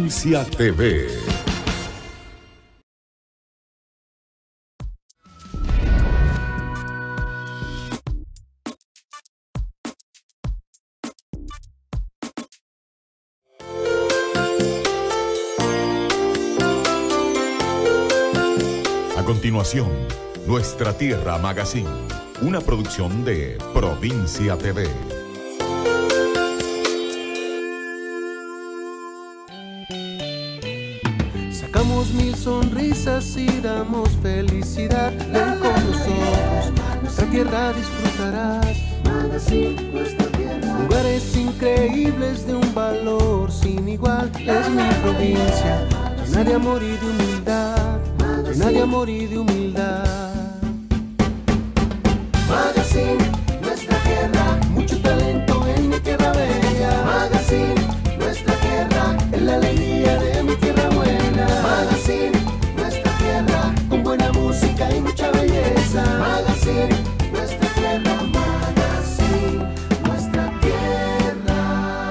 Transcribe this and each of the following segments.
Provincia TV. A continuación, Nuestra Tierra Magazine, una producción de Provincia TV. Sacamos mil sonrisas y damos felicidad. Ven con nosotros, nuestra tierra disfrutarás. Magazine, nuestra tierra. Lugares increíbles de un valor sin igual. Es mi provincia, llena de amor y de humildad. Llena de amor y de humildad. Magazine, nuestra tierra. Mucho talento en mi tierra bella. Magazine, nuestra tierra. Es la alegría de mi tierra buena. Magazine, nuestra tierra. Con buena música y mucha belleza. Magazine, nuestra tierra. Magazine, nuestra tierra.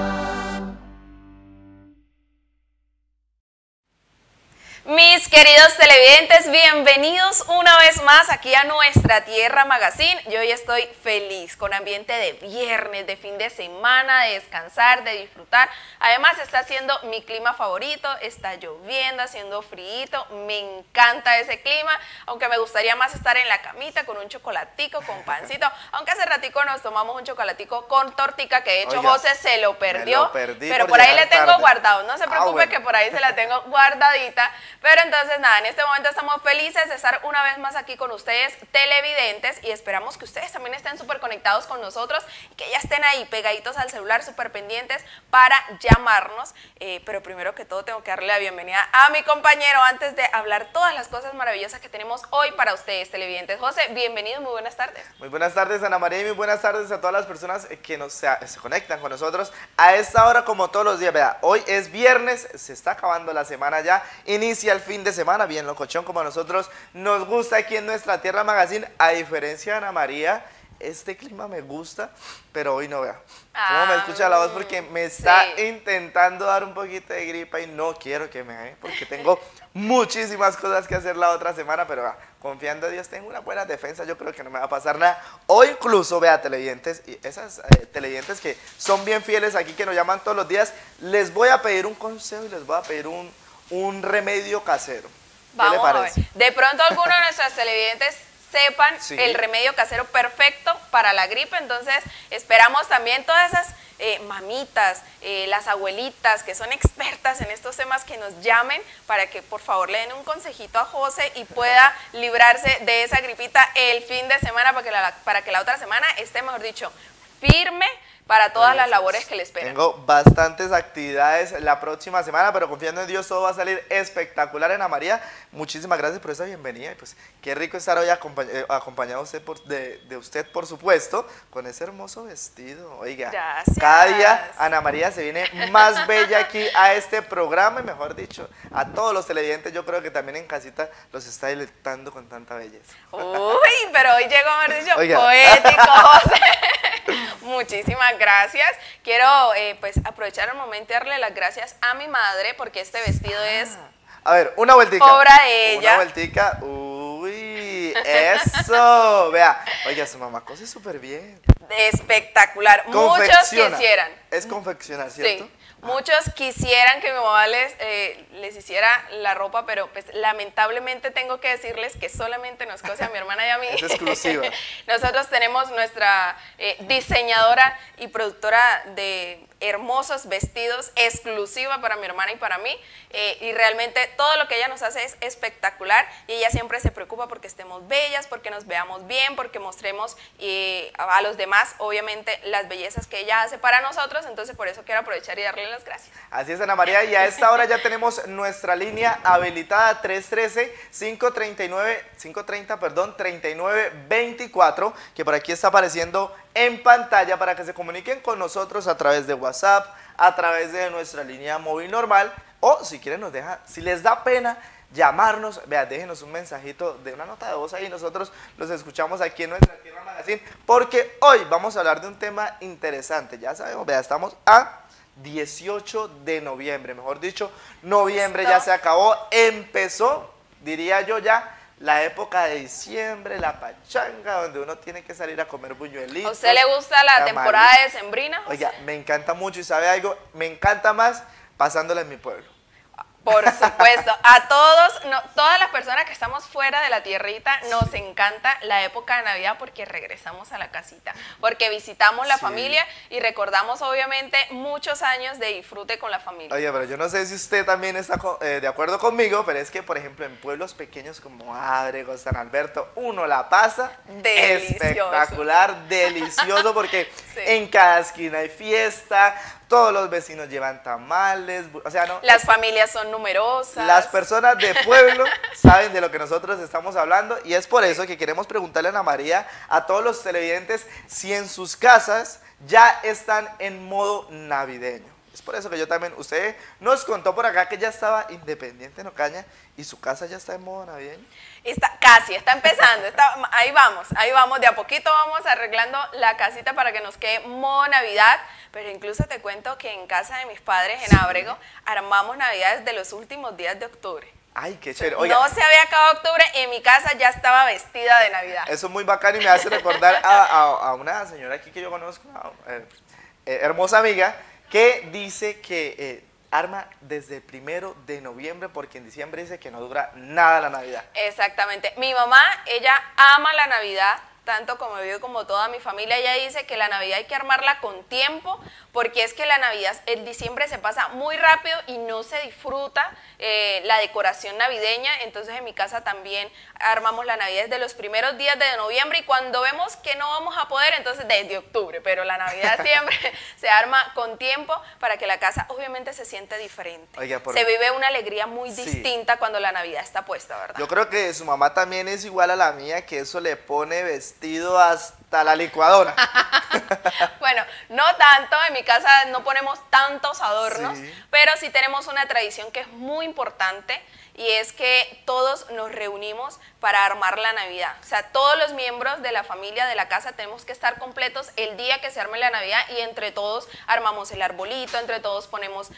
Mis queridos televidentes, bienvenidos una vez más aquí a Nuestra Tierra Magazine. Yo hoy estoy feliz, con ambiente de viernes, de fin de semana, de descansar, de disfrutar. Además está haciendo mi clima favorito, está lloviendo, haciendo frío, me encanta ese clima, aunque me gustaría más estar en la camita con un chocolatico, con pancito, aunque hace ratico nos tomamos un chocolatico con tortica, que de hecho Oiga, José se lo perdió, lo perdí pero por por ahí llegar le tengo tarde. guardado, no se preocupe bueno. que por ahí se la tengo guardadita. Pero entonces nada, en este momento estamos felices de estar una vez más aquí con ustedes televidentes y esperamos que ustedes también estén súper conectados con nosotros y que ya estén ahí pegaditos al celular, súper pendientes para llamarnos. Pero primero que todo tengo que darle la bienvenida a mi compañero antes de hablar todas las cosas maravillosas que tenemos hoy para ustedes televidentes. José, bienvenido, muy buenas tardes. Muy buenas tardes, Ana María, y muy buenas tardes a todas las personas que se conectan con nosotros a esta hora como todos los días. Vea, hoy es viernes, se está acabando la semana ya, inicia el fin de semana, bien locochón como a nosotros nos gusta aquí en Nuestra Tierra Magazine. A diferencia de Ana María, este clima me gusta, pero hoy no, vea. ¿Cómo me escucha la voz? Porque me está intentando dar un poquito de gripa y no quiero que me dé, porque tengo muchísimas cosas que hacer la otra semana, pero vea, confiando en Dios, tengo una buena defensa, yo creo que no me va a pasar nada. O incluso, vea, televidentes, y esas televidentes que son bien fieles aquí, que nos llaman todos los días, les voy a pedir un consejo y les voy a pedir un remedio casero. ¿Qué le Vamos a ver. parece? De pronto algunos de nuestros televidentes sepan el remedio casero perfecto para la gripe, entonces esperamos también todas esas mamitas, las abuelitas que son expertas en estos temas, que nos llamen para que por favor le den un consejito a José y pueda librarse de esa gripita el fin de semana para que la otra semana esté, mejor dicho, firme para todas las labores que le esperan. Tengo bastantes actividades la próxima semana, pero confiando en Dios todo va a salir espectacular. Ana María, muchísimas gracias por esa bienvenida. Y pues qué rico estar hoy acompañado de usted, por supuesto, con ese hermoso vestido. Oiga, gracias. Cada día Ana María se viene más bella aquí a este programa y, mejor dicho, a todos los televidentes. Yo creo que también en casita los está deleitando con tanta belleza. Uy, pero hoy llegó, mejor dicho, Oiga. poético, José. Muchísimas gracias. Quiero pues aprovechar el momento y darle las gracias a mi madre porque este vestido es A ver, una vueltica. obra de ella. Una vueltica. Uy, eso. Vea, oiga, su mamá cose súper bien. Espectacular. Muchos Confecciona. quisieran. Es confeccionar, ¿cierto? Sí. Muchos quisieran que mi mamá les hiciera la ropa, pero pues lamentablemente tengo que decirles que solamente nos cose a mi hermana y a mí. Es exclusiva. Nosotros tenemos nuestra diseñadora y productora de hermosos vestidos, exclusiva para mi hermana y para mí, y realmente todo lo que ella nos hace es espectacular y ella siempre se preocupa porque estemos bellas, porque nos veamos bien, porque mostremos a los demás obviamente las bellezas que ella hace para nosotros, entonces por eso quiero aprovechar y darle las gracias. Así es, Ana María, y a esta hora ya tenemos nuestra línea habilitada 313-530-3924, que por aquí está apareciendo en pantalla para que se comuniquen con nosotros a través de WhatsApp, a través de nuestra línea móvil normal, o si quieren si les da pena llamarnos, vea, déjenos un mensajito de una nota de voz ahí, nosotros los escuchamos aquí en Nuestra Tierra Magazine, porque hoy vamos a hablar de un tema interesante. Ya sabemos, vea, estamos a 18 de noviembre, mejor dicho, noviembre ¿Listo? ya se acabó, empezó, diría yo ya, la época de diciembre, la pachanga, donde uno tiene que salir a comer buñuelitos. ¿A usted le gusta la temporada decembrina? Oiga, me encanta mucho y ¿sabe algo? Me encanta más pasándola en mi pueblo. Por supuesto, a todos, todas las personas que estamos fuera de la tierrita, nos encanta la época de Navidad porque regresamos a la casita, porque visitamos la familia y recordamos obviamente muchos años de disfrute con la familia. Oye, pero yo no sé si usted también está de acuerdo conmigo, pero es que, por ejemplo, en pueblos pequeños como Ábrego, San Alberto, uno la pasa Delicioso. espectacular, delicioso, porque Sí. en cada esquina hay fiesta, todos los vecinos llevan tamales, o sea, no. Las familias son numerosas. Las personas de pueblo saben de lo que nosotros estamos hablando y es por eso que queremos preguntarle a Ana María, a todos los televidentes, si en sus casas ya están en modo navideño. Es por eso que yo también, usted nos contó por acá que ya estaba independiente en Ocaña y su casa ya está en modo navideño. Está empezando, ahí vamos, de a poquito vamos arreglando la casita para que nos quede modo Navidad, pero incluso te cuento que en casa de mis padres en Ábrego armamos Navidades de los últimos días de octubre. Ay, qué chévere. Oiga, No se había acabado octubre, en mi casa ya estaba vestida de Navidad. eso es muy bacano y me hace recordar a una señora aquí que yo conozco, hermosa amiga, que dice que arma desde el 1 de noviembre porque en diciembre dice que no dura nada la Navidad. Exactamente. Mi mamá, ella ama la Navidad, tanto como yo como toda mi familia. Ella dice que la Navidad hay que armarla con tiempo, porque es que la Navidad, el diciembre se pasa muy rápido y no se disfruta la decoración navideña. Entonces en mi casa también armamos la Navidad desde los primeros días de noviembre y cuando vemos que no vamos a poder, entonces desde octubre, pero la Navidad siempre se arma con tiempo para que la casa obviamente se siente diferente. Oiga, se vive una alegría muy Sí. distinta cuando la Navidad está puesta, ¿verdad? Yo creo que su mamá también es igual a la mía, que eso le pone vestido hasta la licuadora. Bueno, no tanto, en mi casa no ponemos tantos adornos, Sí. pero sí tenemos una tradición que es muy importante y es que todos nos reunimos para armar la Navidad. O sea, todos los miembros de la familia, de la casa, tenemos que estar completos el día que se arme la Navidad y entre todos armamos el arbolito, entre todos ponemos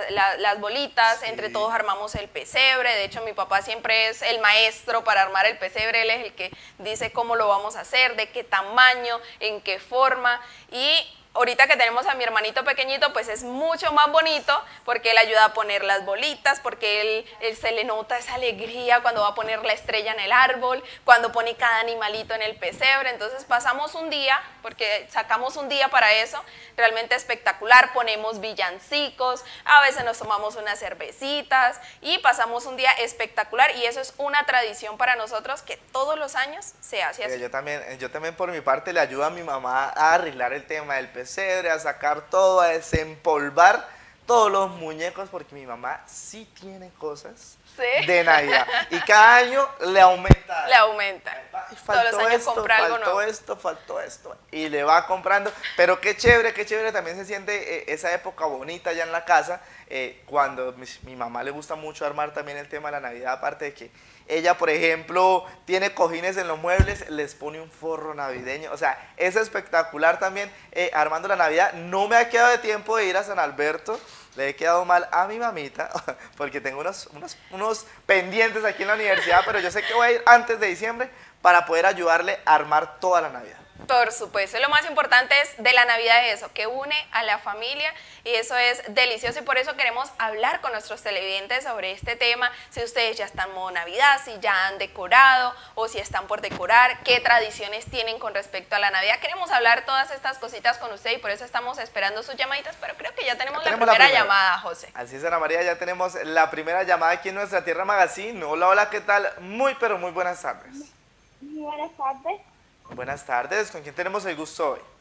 las bolitas, Sí. entre todos armamos el pesebre. De hecho, mi papá siempre es el maestro para armar el pesebre, él es el que dice cómo lo vamos a hacer, de qué tamaño, en qué forma. Y ahorita que tenemos a mi hermanito pequeñito, pues es mucho más bonito porque él ayuda a poner las bolitas, porque él se le nota esa alegría cuando va a poner la estrella en el árbol, cuando pone cada animalito en el pesebre. Entonces pasamos un día, porque sacamos un día para eso, realmente espectacular. Ponemos villancicos, a veces nos tomamos unas cervecitas y pasamos un día espectacular y eso es una tradición para nosotros que todos los años se hace así. Yo también por mi parte le ayudo a mi mamá a arreglar el tema del pesebre, a sacar todo, a desempolvar todos los muñecos, porque mi mamá sí tiene cosas Sí. de Navidad y cada año le aumenta. Le aumenta. Ay, Todos los años compra algo nuevo. faltó esto, y le va comprando, pero qué chévere también se siente esa época bonita ya en la casa, cuando mi mamá le gusta mucho armar también el tema de la Navidad, aparte de que ella, por ejemplo, tiene cojines en los muebles, les pone un forro navideño, o sea, es espectacular también armando la Navidad. No me ha quedado de tiempo de ir a San Alberto, le he quedado mal a mi mamita, porque tengo unos pendientes aquí en la universidad, pero yo sé que voy a ir antes de diciembre para poder ayudarle a armar toda la Navidad. Por supuesto, lo más importante es de la Navidad es eso, que une a la familia y eso es delicioso y por eso queremos hablar con nuestros televidentes sobre este tema, si ustedes ya están en modo Navidad, si ya han decorado o si están por decorar, qué tradiciones tienen con respecto a la Navidad. Queremos hablar todas estas cositas con usted y por eso estamos esperando sus llamaditas, pero creo que ya tenemos la primera llamada, José. Así es, Ana María, ya tenemos la primera llamada aquí en Nuestra Tierra Magazine. Hola, hola, ¿qué tal? Muy, pero muy buenas tardes. Muy buenas tardes. Buenas tardes, ¿con quién tenemos el gusto hoy?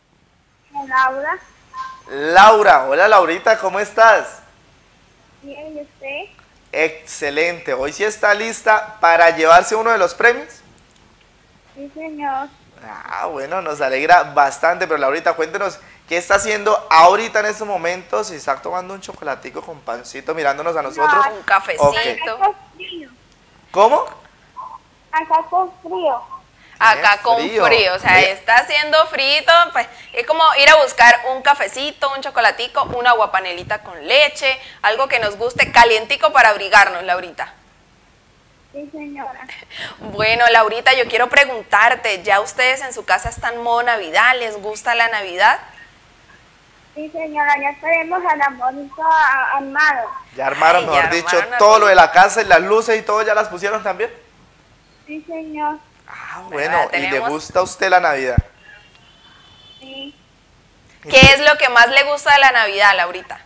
Laura. Laura, hola Laurita, ¿cómo estás? Bien, ¿y usted? Excelente, hoy sí está lista para llevarse uno de los premios. Sí, señor. Ah, bueno, nos alegra bastante, pero Laurita, cuéntenos, ¿qué está haciendo ahorita en estos momentos? Si está tomando un chocolatico con pancito mirándonos a nosotros. Un cafecito. Ok. Acá con frío. ¿Cómo? Acá con frío. Acá con frío, o sea, está haciendo frío, pues es como ir a buscar un cafecito, un chocolatico, una aguapanelita con leche, algo que nos guste calientico para abrigarnos, Laurita. Sí, señora. Bueno, Laurita, yo quiero preguntarte, ¿ya ustedes en su casa están modo Navidad? ¿Les gusta la Navidad? Sí, señora, ya tenemos al amorito armado. Ya armaron, Ay, mejor ya dicho, armaron, todo lo de la casa y las luces y todo, ¿ya las pusieron también? Sí, señor. Ah, Bueno, bueno, ya ¿y le tenemos- gusta a usted la Navidad? Sí. ¿Qué es lo que más le gusta de la Navidad, Laurita?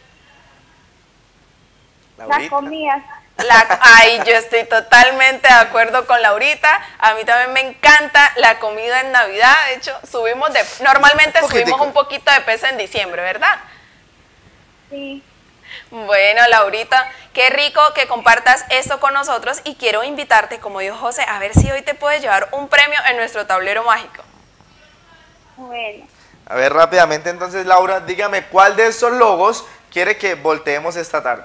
Las Laurita. comidas. Ay, yo estoy totalmente de acuerdo con Laurita. A mí también me encanta la comida en Navidad. De hecho, normalmente subimos un poquito de peso en diciembre, ¿verdad? Sí. Bueno, Laurita, qué rico que compartas esto con nosotros y quiero invitarte, como dijo José, a ver si hoy te puedes llevar un premio en nuestro tablero mágico. Bueno. A ver, rápidamente entonces, Laura, dígame, ¿cuál de estos logos quiere que volteemos esta tarde?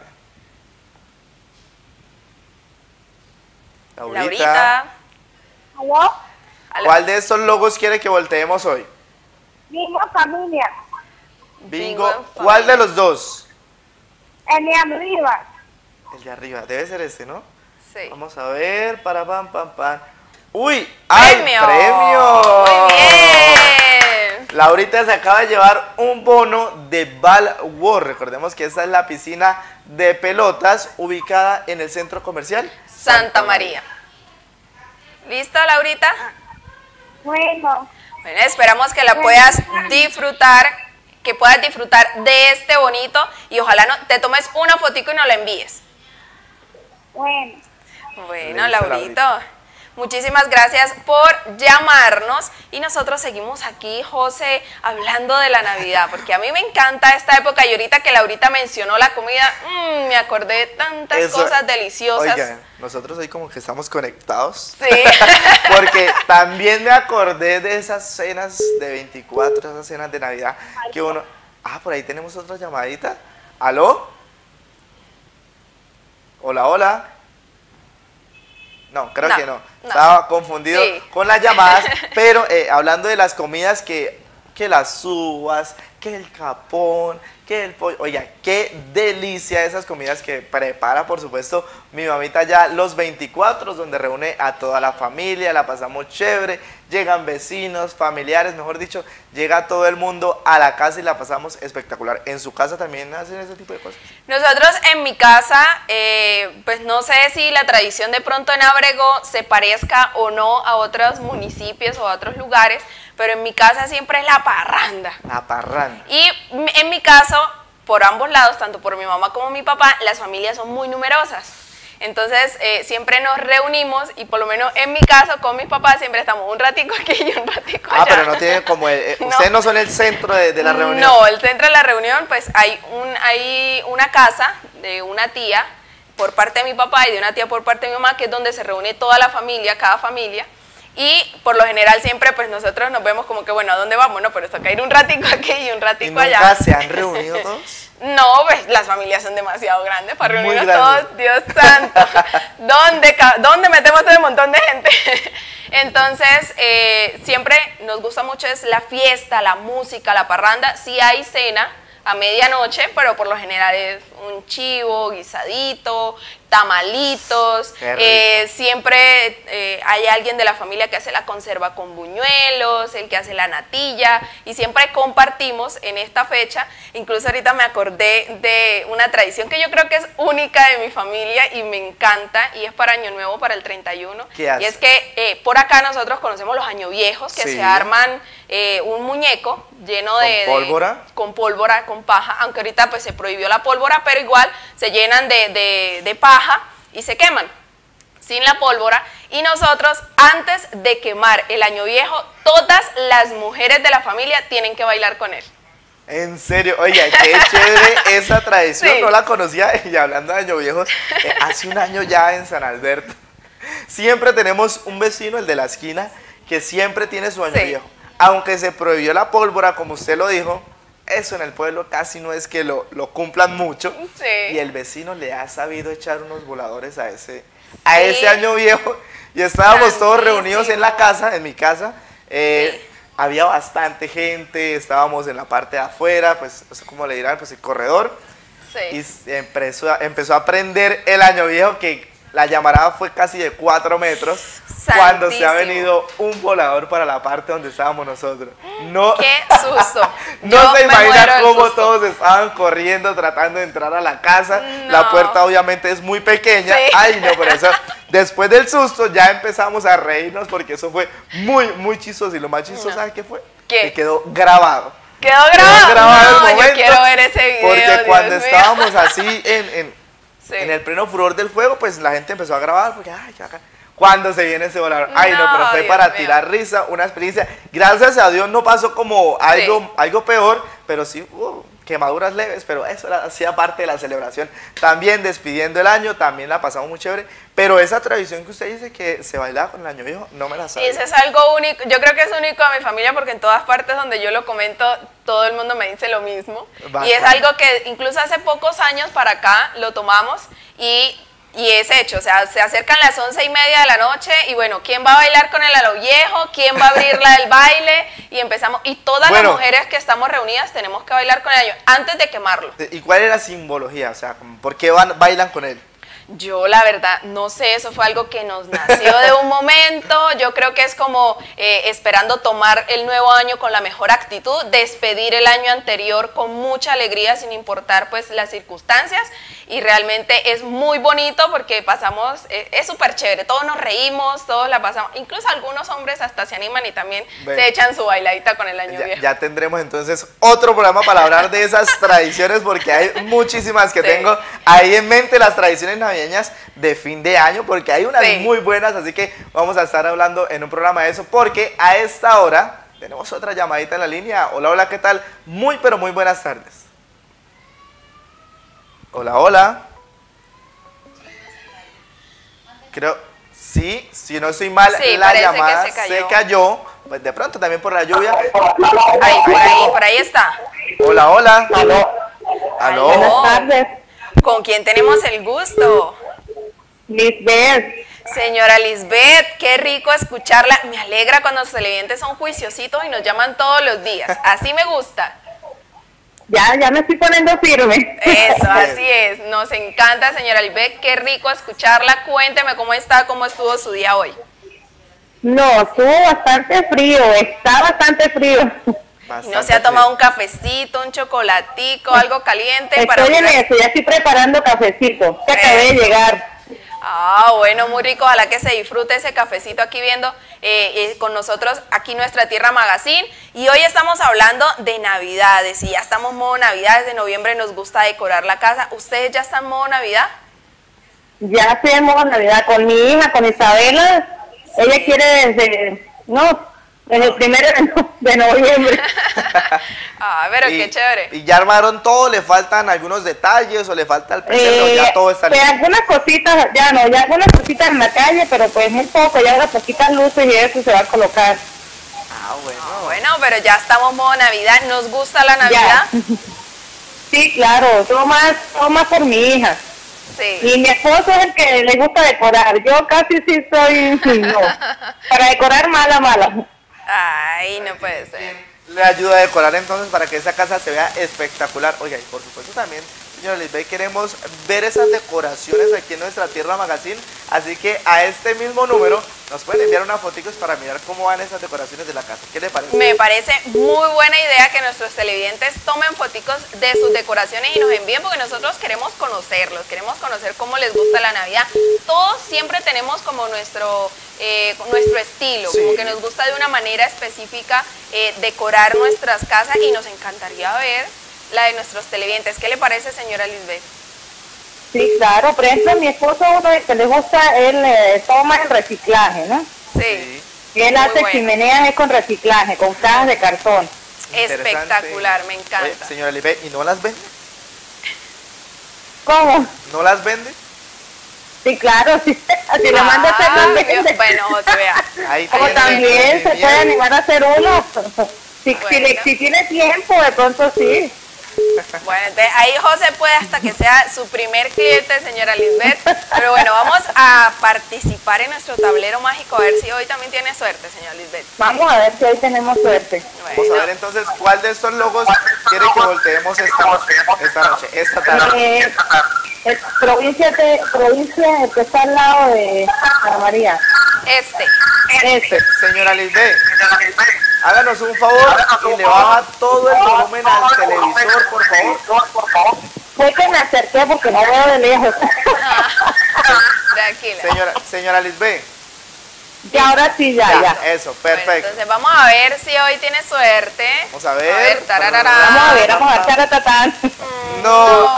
Laurita. ¿Aló? Aló. ¿Cuál de estos logos quiere que volteemos hoy? Bingo familia. Bingo en ¿Cuál de familia. los dos? El de arriba. El de arriba, debe ser este, ¿no? Sí. Vamos a ver, para pam, pam, pam. ¡Uy! ¡Ay, ¡Premio! premio! Muy bien. Laurita se acaba de llevar un bono de Ball World. Recordemos que esta es la piscina de pelotas ubicada en el centro comercial Santa María. ¿Listo, Laurita? Bueno. Bueno, esperamos que la puedas disfrutar, que puedas disfrutar de este bonito y ojalá te tomes una fotico y nos la envíes. Bueno. Bueno, Listo, Laurita, muchísimas gracias por llamarnos y nosotros seguimos aquí, José, hablando de la Navidad, porque a mí me encanta esta época y ahorita que Laurita mencionó la comida, me acordé de tantas Eso- cosas deliciosas. Oigan, nosotros hoy como que estamos conectados. Sí. Porque también me acordé de esas cenas de 24, esas cenas de Navidad que uno... Ah, por ahí tenemos otra llamadita. ¿Aló? Hola, hola. No, creo No, que no. no. Estaba confundido Sí. con las llamadas, pero hablando de las comidas que las uvas, que el capón, que el pollo. Oiga, qué delicia esas comidas que prepara, por supuesto, mi mamita ya los 24, donde reúne a toda la familia, la pasamos chévere, llegan vecinos, familiares, mejor dicho, llega todo el mundo a la casa y la pasamos espectacular. ¿En su casa también hacen ese tipo de cosas? Nosotros en mi casa, pues no sé si la tradición de pronto en Ábrego se parezca o no a otros municipios o a otros lugares, pero en mi casa siempre es la parranda. La parranda. Y en mi caso, por ambos lados, tanto por mi mamá como mi papá, las familias son muy numerosas. Entonces, siempre nos reunimos y por lo menos en mi caso, con mis papás, siempre estamos un ratico aquí y un ratico allá. Ah, pero no tiene como... No. Ustedes no son el centro de la reunión. No, el centro de la reunión, pues hay una casa de una tía por parte de mi papá y de una tía por parte de mi mamá, que es donde se reúne toda la familia, cada familia. Y por lo general siempre pues nosotros nos vemos como que, bueno, ¿a dónde vamos? No, pero toca ir un ratico aquí y un ¿Y ratico nunca allá. se han reunido todos? No, pues las familias son demasiado grandes para Muy reunirnos grandes. todos, Dios santo. ¿Dónde metemos todo un montón de gente? Entonces, siempre nos gusta mucho es la fiesta, la música, la parranda. Sí hay cena a medianoche, pero por lo general es un chivo, guisadito, tamalitos. Qué rico. Siempre hay alguien de la familia que hace la conserva con buñuelos, el que hace la natilla, y siempre compartimos en esta fecha. Incluso ahorita me acordé de una tradición que yo creo que es única de mi familia y me encanta, y es para Año Nuevo, para el 31. ¿Qué hace? Y es que por acá nosotros conocemos los año viejos, que Sí. se arman un muñeco lleno ¿Con de pólvora? con pólvora, con paja, aunque ahorita pues se prohibió la pólvora, pero igual se llenan de paja y se queman sin la pólvora. Y nosotros, antes de quemar el año viejo, todas las mujeres de la familia tienen que bailar con él. En serio, oiga, qué chévere esa tradición, Sí. no la conocía. Y hablando de Año Viejo, hace un año ya en San Alberto, siempre tenemos un vecino, el de la esquina, que siempre tiene su Año Sí. Viejo. Aunque se prohibió la pólvora, como usted lo dijo, eso en el pueblo casi no es que lo cumplan mucho. Sí. Y el vecino le ha sabido echar unos voladores a ese año viejo. Y estábamos todos reunidos en la casa, en mi casa. Había bastante gente, estábamos en la parte de afuera, pues, no sé cómo le dirán, pues el corredor. Sí. Y empezó a prender el año viejo, que la llamarada fue casi de 4 metros. Cuando se ha venido un volador para la parte donde estábamos nosotros. No, ¡qué susto! no se imagina cómo todos estaban corriendo tratando de entrar a la casa. No. La puerta obviamente es muy pequeña. Sí. Ay, no, pero eso, después del susto ya empezamos a reírnos porque eso fue muy, muy chistoso. Y lo más chistoso, ¿sabes qué fue? ¿Qué? Que quedó grabado. ¿Quedó grabado? el No, momento, yo quiero ver ese video, porque Dios cuando mío. estábamos así en Sí. el pleno furor del fuego, pues la gente empezó a grabar, porque ay, acá. Cuando se viene ese volador, ay no, pero fue Dios para mío. tirar risa, una experiencia. Gracias a Dios no pasó como algo peor, pero sí quemaduras leves, pero eso hacía parte de la celebración. También despidiendo el año, también la pasamos muy chévere, pero esa tradición que usted dice que se bailaba con el año viejo, no me la sabía. Ese es algo único, yo creo que es único a mi familia porque en todas partes donde yo lo comento, todo el mundo me dice lo mismo. Bastante. Y es algo que incluso hace pocos años para acá lo tomamos y es hecho, o sea, se acercan las 11:30 de la noche y bueno, ¿quién va a bailar con el a lo viejo? ¿Quién va a abrirla del baile? Y empezamos, y todas las mujeres que estamos reunidas tenemos que bailar con el año antes de quemarlo. ¿Y cuál es la simbología? O sea, ¿por qué bailan con él? Yo la verdad no sé, eso fue algo que nos nació de un momento, yo creo que es como esperando tomar el nuevo año con la mejor actitud, despedir el año anterior con mucha alegría sin importar pues las circunstancias y realmente es muy bonito porque pasamos, es súper chévere, todos nos reímos, todos la pasamos, incluso algunos hombres hasta se animan y también se echan su bailadita con el año viejo. Ya tendremos entonces otro programa para hablar de esas tradiciones porque hay muchísimas que tengo ahí en mente, las tradiciones navideñas de fin de año, porque hay unas muy buenas, así que vamos a estar hablando en un programa de eso, porque a esta hora tenemos otra llamadita en la línea. Hola, hola, ¿qué tal? Muy, pero muy buenas tardes. Hola, hola. Creo, sí, si no estoy mal, la llamada se cayó, pues de pronto también por la lluvia. Por ahí está. Hola, hola. Aló. Buenas tardes. ¿Con quién tenemos el gusto? Lisbeth. Señora Lisbeth, qué rico escucharla. Me alegra cuando los televidentes son juiciositos y nos llaman todos los días. Así me gusta. Ya me estoy poniendo firme. Eso, así es. Nos encanta, señora Lisbeth. Qué rico escucharla. Cuénteme cómo está, cómo estuvo su día hoy. No, estuvo bastante frío. Está bastante frío. ¿No se ha tomado un cafecito, un chocolatico, algo caliente? Estoy en eso, ya estoy preparando cafecito, que acabé de llegar. Ah, bueno, muy rico, ojalá que se disfrute ese cafecito aquí viendo con nosotros aquí Nuestra Tierra Magazine. Y hoy estamos hablando de Navidades y ya estamos en modo Navidad, desde noviembre nos gusta decorar la casa. ¿Ustedes ya están en modo Navidad? Ya estoy en modo Navidad con mi hija, con Isabela. Sí. Ella quiere desde el 1 de noviembre. Ah, pero qué chévere. ¿Y ya armaron todo? ¿Le faltan algunos detalles o le falta el pesebre? Ya todo está listo. Algunas cositas, ya algunas cositas en la calle, pero pues muy poco, ya las poquitas luces y eso se va a colocar. Ah, bueno. Bueno, pero ya estamos en modo Navidad. ¿Nos gusta la Navidad? Ya. Sí, claro, todo más por mi hija. Sí. Y mi esposo es el que le gusta decorar. Yo casi sí soy, no. Para decorar mala. Ay, no puede ser. Le ayuda a decorar entonces para que esa casa se vea espectacular. Oiga, y por supuesto también, señora Lisbeth, queremos ver esas decoraciones aquí en Nuestra Tierra Magazine. Así que a este mismo número nos pueden enviar unas fotos para mirar cómo van esas decoraciones de la casa. ¿Qué le parece? Me parece muy buena idea que nuestros televidentes tomen fotos de sus decoraciones y nos envíen porque nosotros queremos conocerlos, queremos conocer cómo les gusta la Navidad. Todos siempre tenemos como nuestro estilo, como que nos gusta de una manera específica decorar nuestras casas y nos encantaría ver la de nuestros televidentes. ¿Qué le parece, señora Lisbeth? Sí, claro. Por ejemplo, mi esposo, uno que le gusta, él toma el reciclaje, ¿no? Sí. Y él hace chimeneas con reciclaje, con cajas de cartón. Espectacular, me encanta. Oye, señora Lisbeth, ¿y no las vende? ¿Cómo? ¿No las vende? Sí, claro, sí. Si le manda a hacer las vende. Bueno, se vea. Ahí Como también se puede animar a hacer uno. Si tiene tiempo, de pronto sí. Bueno, entonces ahí José puede hasta que sea su primer cliente, señora Lisbeth. Pero bueno, vamos a participar en nuestro tablero mágico, a ver si hoy también tiene suerte, señora Lisbeth. Vamos a ver si hoy tenemos suerte. Bueno, Vamos a ver entonces cuál de estos logos quiere que volteemos esta tarde. Provincia que está al lado de Santa María. este. Señora Lisbeth, háganos un favor y le baja todo el volumen al televisor, por favor. Fue que me acerqué porque no veo de lejos. Tranquila. Señora Lisbeth. Y ahora sí, ya. Eso, Bueno, perfecto. entonces vamos a ver si hoy tiene suerte. Vamos a ver. Tararara. Vamos a ver, taratatán. No.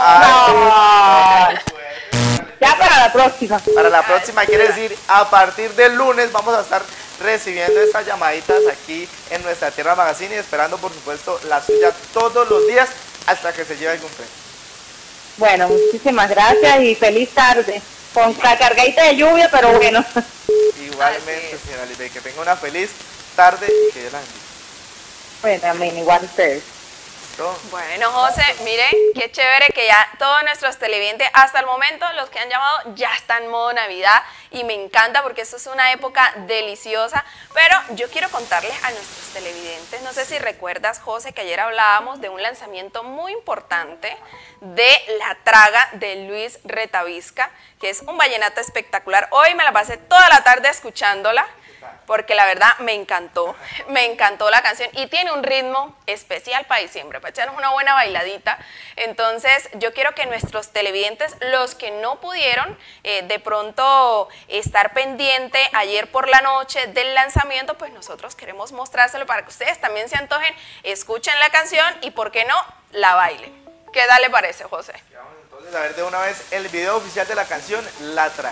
Ya para la próxima. Para la próxima quiere decir, a partir del lunes vamos a estar recibiendo estas llamaditas aquí en Nuestra Tierra Magazine y esperando, por supuesto, la suya todos los días hasta que se lleve algún premio. Bueno, muchísimas gracias y feliz tarde. Con cargadita de lluvia, pero bueno. Igualmente, señora Lisbeth, que tenga una feliz tarde y que Dios la bendiga. Bueno, también igual ustedes. Bueno, José, mire, qué chévere que ya todos nuestros televidentes, hasta el momento, los que han llamado, ya están en modo Navidad y me encanta porque esto es una época deliciosa, pero yo quiero contarles a nuestros televidentes, no sé si recuerdas, José, que ayer hablábamos de un lanzamiento muy importante de La Traga de Luis Retavizca, que es un vallenato espectacular. Hoy me la pasé toda la tarde escuchándola, porque la verdad me encantó la canción y tiene un ritmo especial para diciembre, para echarnos una buena bailadita. Entonces yo quiero que nuestros televidentes, los que no pudieron de pronto estar pendiente ayer por la noche del lanzamiento, pues nosotros queremos mostrárselo para que ustedes también se antojen, escuchen la canción y por qué no, la bailen. ¿Qué tal le parece, José? Vamos entonces a ver de una vez el video oficial de la canción La Traga.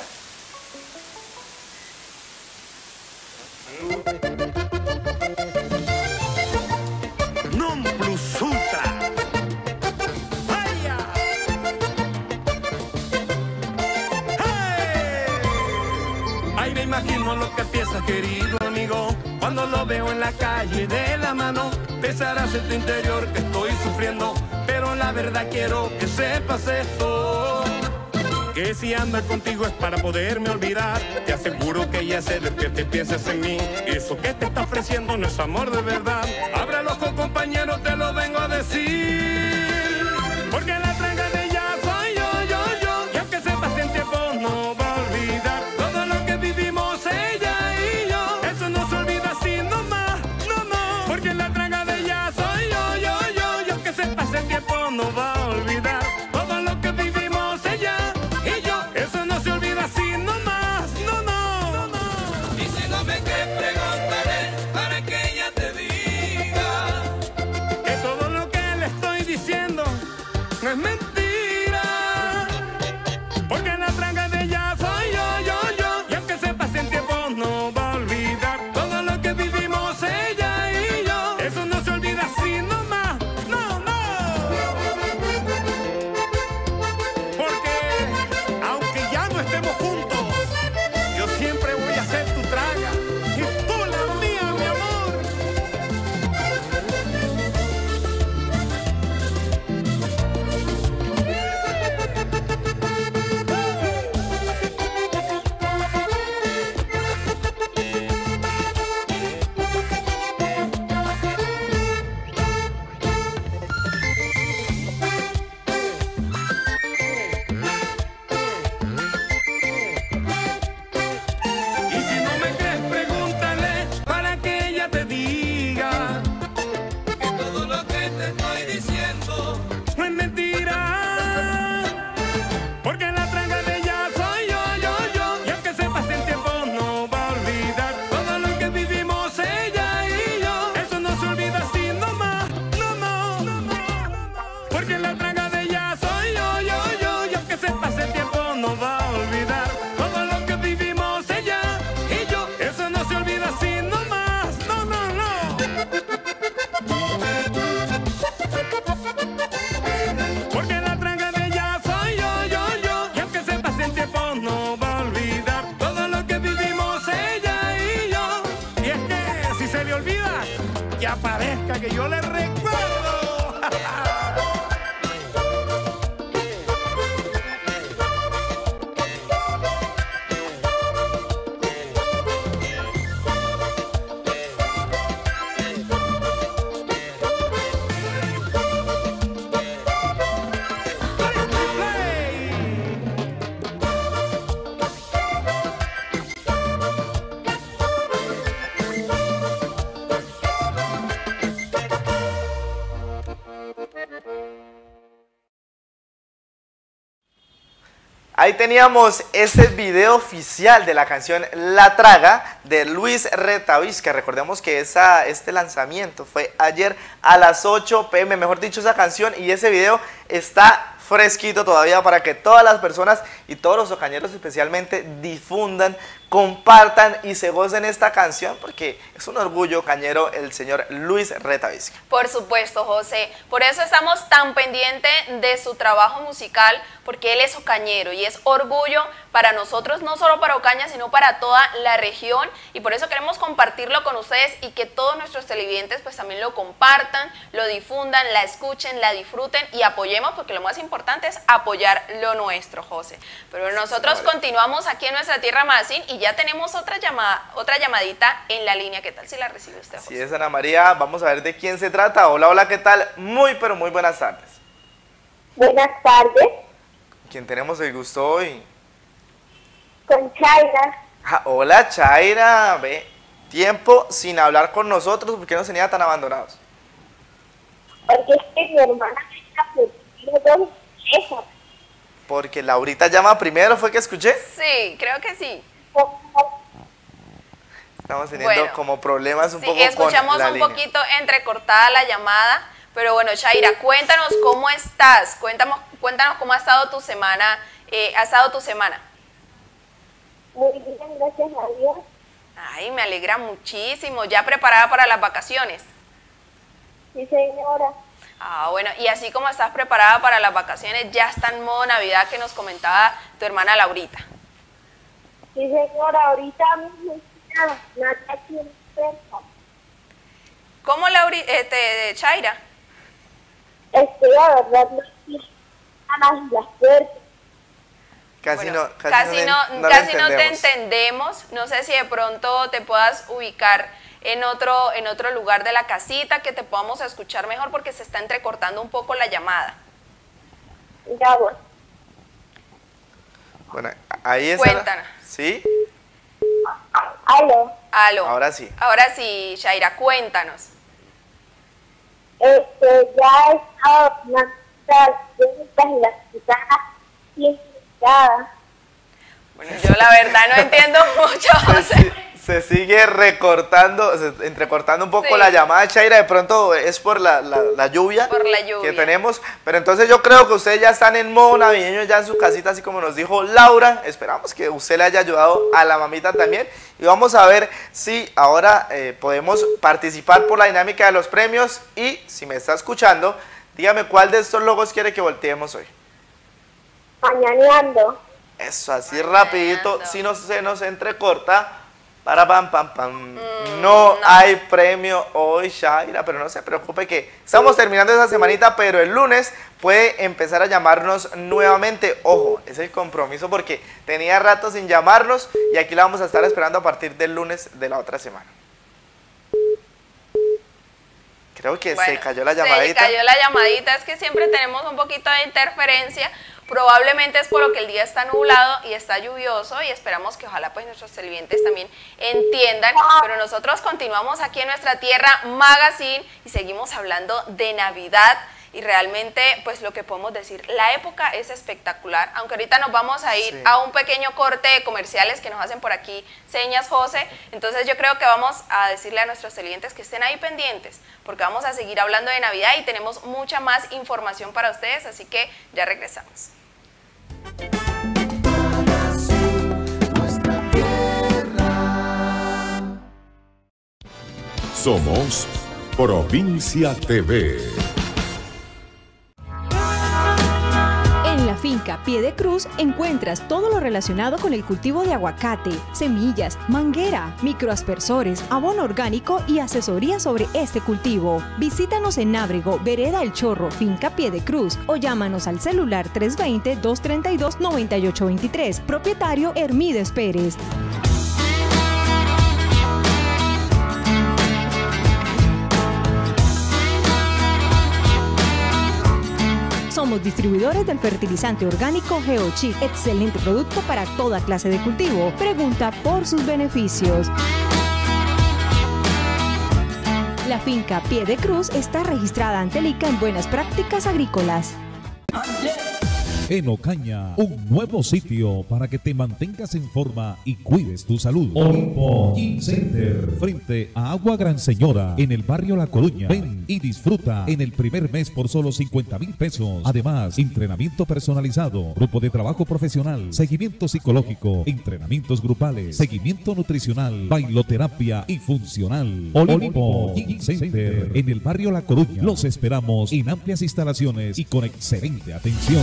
Non plus ultra. ¡Vaya! ¡Hey! Ay, me imagino lo que piensas, querido amigo, cuando lo veo en la calle de la mano. Pensarás en tu interior que estoy sufriendo, pero la verdad quiero que sepas esto, que si ando contigo es para poderme olvidar. Te aseguro que ya sé lo que te piensas en mí. Eso que te está ofreciendo no es amor de verdad. Abre los ojos, compañero, te lo vengo a decir. Porque la traga de ella soy yo. Y aunque se pase el tiempo no va a olvidar todo lo que vivimos ella y yo. Eso no se olvida así nomás, no. Porque la traga de ella soy yo. Y aunque se pase el tiempo no va a olvidar todo lo que vivimos ella. Eso no se olvida así nomás, no. Y si no me crees, preguntaré para que ella te diga que todo lo que le estoy diciendo no es mentira. Porque la traga de ella soy yo. Y aunque se pase el tiempo no va a olvidar todo lo que vivimos ella y yo. Eso no se olvida así nomás, no. Estemos juntos, yo siempre voy a ser tu traga y tú la mía, mi amor. ahí teníamos ese video oficial de la canción La Traga de Luis Retavizca. Recordemos que este lanzamiento fue ayer a las 8 p.m, mejor dicho, esa canción y ese video está fresquito todavía para que todas las personas y todos los ocañeros especialmente difundan, compartan y se gocen esta canción porque es un orgullo cañero el señor Luis Retavizca. Por supuesto, José, por eso estamos tan pendientes de su trabajo musical, porque él es ocañero y es orgullo para nosotros, no solo para Ocaña, sino para toda la región, y por eso queremos compartirlo con ustedes y que todos nuestros televidentes pues también lo compartan, lo difundan, la escuchen, la disfruten y apoyemos, porque lo más importante es apoyar lo nuestro, José. Pero nosotros continuamos aquí en Nuestra Tierra Magazine y ya tenemos otra llamadita en la línea. ¿Qué tal si la recibe usted, José? Sí, es Ana María, vamos a ver de quién se trata. Hola, hola, ¿qué tal? Muy, pero muy buenas tardes. Buenas tardes, ¿Quién tenemos el gusto hoy? con Chaira. Ah, hola, Chaira, ve, tiempo sin hablar con nosotros, ¿por qué nos tenía tan abandonados? Porque es que mi hermana me está pidiendo esa. Porque Laurita llama primero, ¿fue que escuché? Sí, creo que sí. Estamos teniendo como problemas un Sí, poco con escuchamos la un línea. poquito entrecortada la llamada, pero bueno, Chaira, cuéntanos cómo estás, cuéntanos cómo ha estado tu semana, Muy bien, gracias a Dios. Ay, me alegra muchísimo, ya preparada para las vacaciones. Sí, señora. Ah, bueno, y así como estás preparada para las vacaciones, ya está en modo Navidad que nos comentaba tu hermana Laurita. Sí, señora, ahorita mismo nada aquí en Persa. ¿Cómo, Chaira? La verdad no estoy ganas las puertas. Casi Bueno, no casi la no te entendemos. entendemos. No sé si de pronto te puedas ubicar en otro lugar de la casita que te podamos escuchar mejor, porque se está entrecortando un poco la llamada. Ya voy. Bueno, ahí está. Cuéntanos. ¿Sí? Aló. Aló. Ahora sí. Ahora sí, Chaira, cuéntanos. Ya he estado las preguntas y las guitarras bien pintadas. Bueno, yo la verdad no entiendo mucho, José. Se sigue entrecortando un poco Sí. la llamada, Chaira, de pronto es por la lluvia, Por la lluvia. que tenemos, pero entonces yo creo que ustedes ya están en modo navideño, ya en su casita, así como nos dijo Laura. Esperamos que usted le haya ayudado a la mamita también, y vamos a ver si ahora podemos participar por la dinámica de los premios. Y si me está escuchando, dígame cuál de estos logos quiere que volteemos hoy. Mañaneando. Eso, así rapidito, si no se nos entrecorta. Para pam, pam, pam. No hay premio hoy, Chaira, pero no se preocupe que estamos terminando esa semanita, pero el lunes puede empezar a llamarnos nuevamente. Ojo, es el compromiso porque tenía rato sin llamarnos y aquí la vamos a estar esperando a partir del lunes de la otra semana. Creo que se cayó la llamadita. Se cayó la llamadita, es que siempre tenemos un poquito de interferencia. Probablemente es por lo que el día está nublado y está lluvioso, y esperamos que ojalá pues nuestros televidentes también entiendan. Pero nosotros continuamos aquí en Nuestra Tierra Magazine y seguimos hablando de Navidad. Y realmente, pues lo que podemos decir, la época es espectacular, aunque ahorita nos vamos a ir a un pequeño corte de comerciales que nos hacen por aquí señas, José. Entonces yo creo que vamos a decirle a nuestros televidentes que estén ahí pendientes, porque vamos a seguir hablando de Navidad y tenemos mucha más información para ustedes, así que ya regresamos. Nuestra Tierra. Somos Provincia TV. En la finca Pie de Cruz encuentras todo lo relacionado con el cultivo de aguacate, semillas, manguera, microaspersores, abono orgánico y asesoría sobre este cultivo. Visítanos en Nábrego, Vereda El Chorro, finca Pie de Cruz, o llámanos al celular 320-232-9823. Propietario Hermídez Pérez. Somos distribuidores del fertilizante orgánico GeoChip, excelente producto para toda clase de cultivo. Pregunta por sus beneficios. La finca Pie de Cruz está registrada ante el ICA en Buenas Prácticas Agrícolas. En Ocaña, un nuevo sitio para que te mantengas en forma y cuides tu salud. Olimpo Gym Center, frente a Agua Gran Señora, en el barrio La Coruña. Ven y disfruta en el primer mes por solo 50,000 pesos. Además, entrenamiento personalizado, grupo de trabajo profesional, seguimiento psicológico, entrenamientos grupales, seguimiento nutricional, bailoterapia y funcional. Olimpo Gym Center, en el barrio La Coruña. Los esperamos en amplias instalaciones y con excelente atención.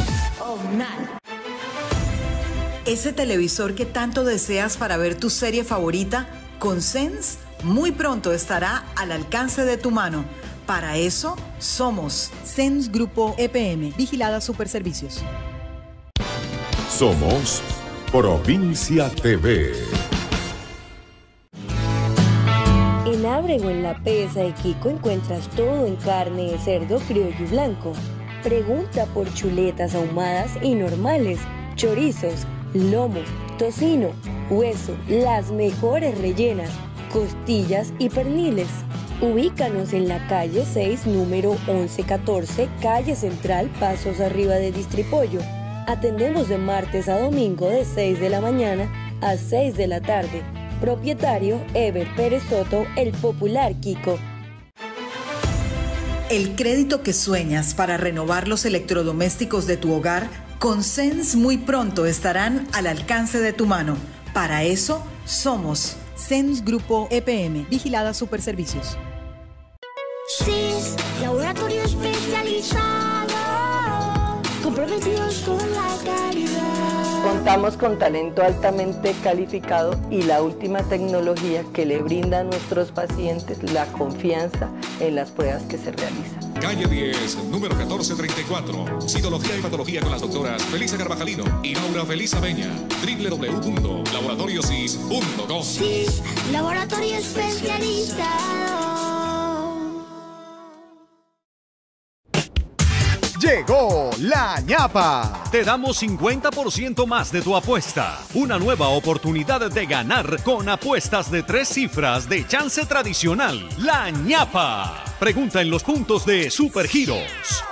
Ese televisor que tanto deseas para ver tu serie favorita, con Sense, muy pronto estará al alcance de tu mano. Para eso, somos Sense Grupo EPM, Vigilada Superservicios. Somos Provincia TV. En Ábrego, en La Pesa de Quico, encuentras todo en carne de cerdo criollo y blanco. Pregunta por chuletas ahumadas y normales, chorizos, lomo, tocino, hueso, las mejores rellenas, costillas y perniles. Ubícanos en la calle 6, número 1114, calle Central, pasos arriba de Distripollo. Atendemos de martes a domingo de 6 de la mañana a 6 de la tarde. Propietario Ever Pérez Soto, El Popular Quico. el crédito que sueñas para renovar los electrodomésticos de tu hogar, con Sense muy pronto estarán al alcance de tu mano. Para eso, somos Sense Grupo EPM, Vigilada Superservicios. SIS, laboratorio especializado, comprometidos con la calidad. Contamos con talento altamente calificado y la última tecnología que le brinda a nuestros pacientes la confianza en las pruebas que se realizan. Calle 10, número 1434. Citología y patología con las doctoras Felisa Carvajalino y Laura Felisa Beña. www.laboratoriosis.com. SIS, laboratorio especializado. Llegó la ñapa. Te damos 50% más de tu apuesta. Una nueva oportunidad de ganar con apuestas de 3 cifras de chance tradicional. La ñapa. Pregunta en los puntos de Supergiros.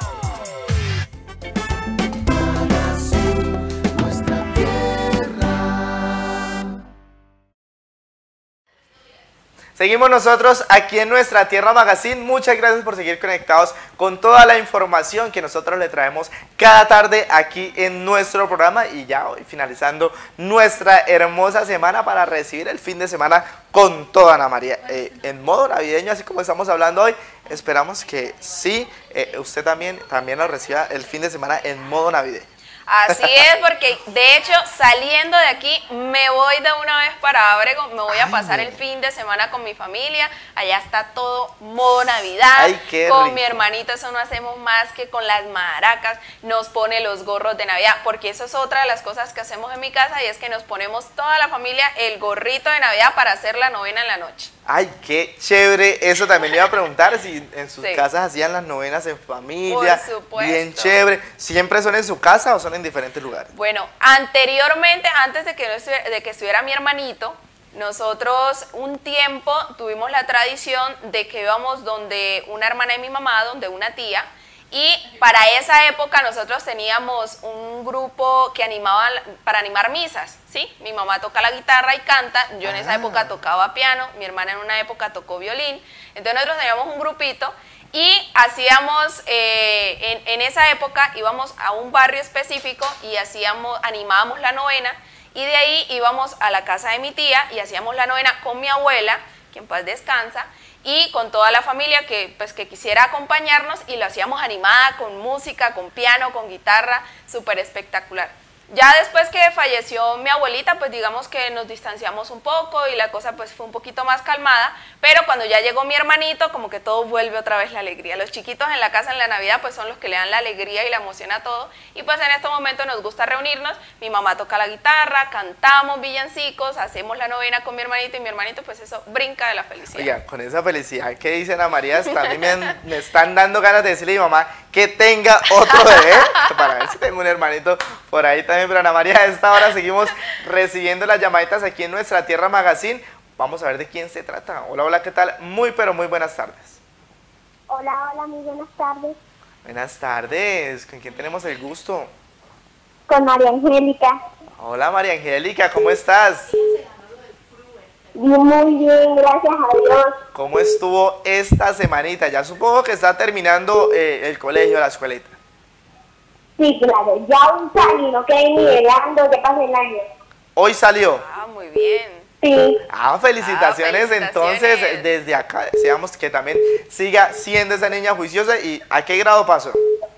Seguimos nosotros aquí en Nuestra Tierra Magazine. Muchas gracias por seguir conectados con toda la información que nosotros le traemos cada tarde aquí en nuestro programa. Y ya hoy finalizando nuestra hermosa semana para recibir el fin de semana con toda Ana María. En modo navideño, así como estamos hablando hoy, esperamos que sí, usted también lo reciba el fin de semana en modo navideño. Así es, porque de hecho saliendo de aquí me voy de una vez para Ábrego, me voy a pasar el fin de semana con mi familia, allá está todo modo Navidad. Ay, qué con rico. Mi hermanito, eso no hacemos más que con las maracas, nos pone los gorros de Navidad, porque eso es otra de las cosas que hacemos en mi casa y es que nos ponemos toda la familia el gorrito de Navidad para hacer la novena en la noche. Ay, qué chévere, eso también le iba a preguntar si en sus casas hacían las novenas en familia. Por supuesto. Bien chévere. ¿Siempre son en su casa o son en diferentes lugares? Bueno, anteriormente, antes de que estuviera mi hermanito, nosotros un tiempo tuvimos la tradición de que íbamos donde una hermana de mi mamá, donde una tía, y para esa época nosotros teníamos un grupo que animaba para animar misas, ¿sí? Mi mamá toca la guitarra y canta, yo en esa época tocaba piano, mi hermana en una época tocó violín, entonces nosotros teníamos un grupito y hacíamos, en esa época íbamos a un barrio específico y animábamos la novena y de ahí íbamos a la casa de mi tía y hacíamos la novena con mi abuela, que en paz descansa, y con toda la familia que quisiera acompañarnos y lo hacíamos animada con música, con piano, con guitarra, súper espectacular. Ya después que falleció mi abuelita, pues digamos que nos distanciamos un poco y la cosa pues fue un poquito más calmada, pero cuando ya llegó mi hermanito, como que todo vuelve otra vez la alegría. Los chiquitos en la casa en la Navidad pues son los que le dan la alegría y la emoción a todo, y pues en este momento nos gusta reunirnos, mi mamá toca la guitarra, cantamos villancicos, hacemos la novena con mi hermanito y mi hermanito pues eso brinca de la felicidad. Oiga, con esa felicidad que dice Ana María, hasta a mí me están dando ganas de decirle a mi mamá que tenga otro bebé, para ver si tengo un hermanito por ahí también. Pero Ana María, a esta hora seguimos recibiendo las llamaditas aquí en Nuestra Tierra Magazine. Vamos a ver de quién se trata. Hola, hola, ¿qué tal? Muy, pero muy buenas tardes. Hola, hola, muy buenas tardes. Buenas tardes. ¿Con quién tenemos el gusto? Con María Angélica. Hola María Angélica, ¿cómo estás? Muy bien, gracias a Dios. ¿Cómo estuvo esta semanita? Ya supongo que está terminando el colegio, la escuelita. Sí, claro, ya aún salí, no quedé ni velando, ya pasé el año. Hoy salió. Ah, muy bien. Sí. Felicitaciones. Entonces, desde acá deseamos que también siga siendo esa niña juiciosa. ¿Y a qué grado pasó?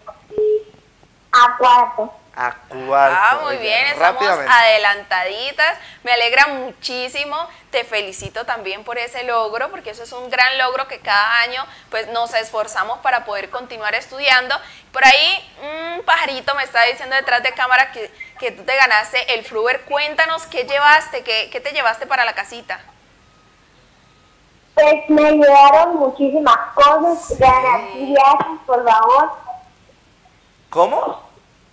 A cuarto. A cuarto. Ah, muy bien, estamos adelantaditas. Me alegra muchísimo. Te felicito también por ese logro, porque eso es un gran logro que cada año pues nos esforzamos para poder continuar estudiando. Por ahí un pajarito me está diciendo detrás de cámara que tú te ganaste el Fruver. Cuéntanos qué llevaste, qué te llevaste para la casita. Pues me llevaron muchísimas cosas. Gracias, por favor. ¿Cómo?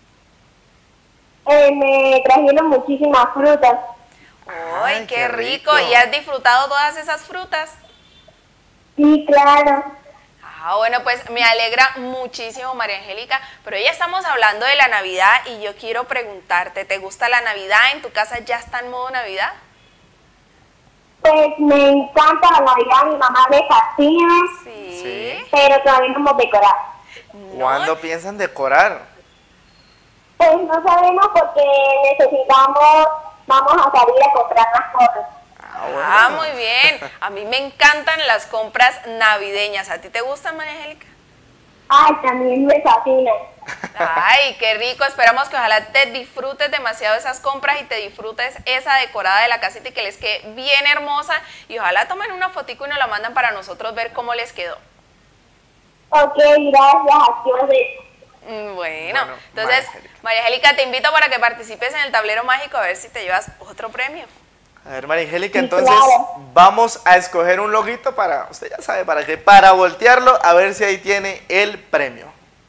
Me trajeron muchísimas frutas. ¡Ay, qué rico! ¿Y has disfrutado todas esas frutas? Sí, claro. Ah, bueno, pues me alegra muchísimo, María Angélica, pero ya estamos hablando de la Navidad y yo quiero preguntarte, ¿te gusta la Navidad? ¿En tu casa ya está en modo Navidad? Pues me encanta la Navidad, mi mamá me fascina, sí, pero todavía no hemos decorado. ¿Cuándo piensan decorar? Pues no sabemos porque vamos a salir a comprar las cosas. Ah, muy bien. A mí me encantan las compras navideñas. ¿A ti te gustan, María Angélica? Ay, también me fascinan. Ay, qué rico. Esperamos que ojalá te disfrutes demasiado esas compras y te disfrutes esa decorada de la casita y que les quede bien hermosa. Y ojalá tomen una fotico y nos la mandan para nosotros ver cómo les quedó. Ok, gracias. Aquí os dejo. Bueno, entonces, María Angélica, te invito para que participes en el tablero mágico a ver si te llevas otro premio. A ver, María Angélica, entonces vamos a escoger un loguito para, usted ya sabe para qué, para voltearlo, a ver si ahí tiene el premio.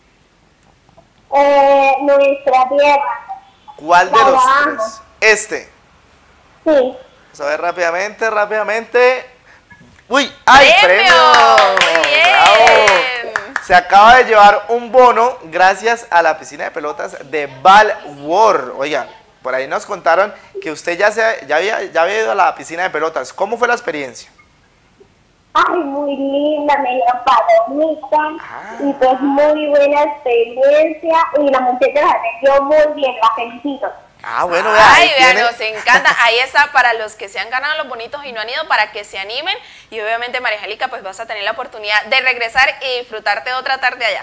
Nuestra tierra. ¿Cuál de los tres? Este. Sí. Vamos a ver rápidamente. ¡Uy! ¡Ay, premio! ¡Muy bien! ¡Bravo! Se acaba de llevar un bono gracias a la piscina de pelotas de Valworld. Oigan, por ahí nos contaron que usted ya había ido a la piscina de pelotas. ¿Cómo fue la experiencia? Ay, muy linda, me dieron palomitas y pues muy buena experiencia y la muchacha la atendió muy bien, la felicito. Ah, bueno, ay, vean, nos encanta. Ahí está para los que se han ganado los bonitos y no han ido, para que se animen. Y obviamente, María Angélica, pues vas a tener la oportunidad de regresar y disfrutarte otra tarde allá.